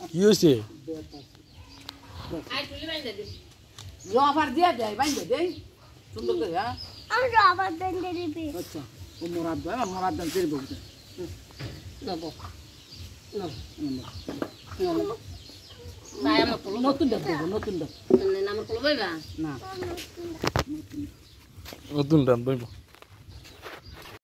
কি হয়েছে রবার দিয়ে দেয় বাইন্দে দেই সুন্দর করে হ্যাঁ আমি রবার বেঁধে দিবি আচ্ছা ও মোরাদ ভাই মোরাদ দান তেল বলতে দেবো নতুন ডাব দেবো নতুন ডাব আমার কলবাইবা না নতুন ডান বইব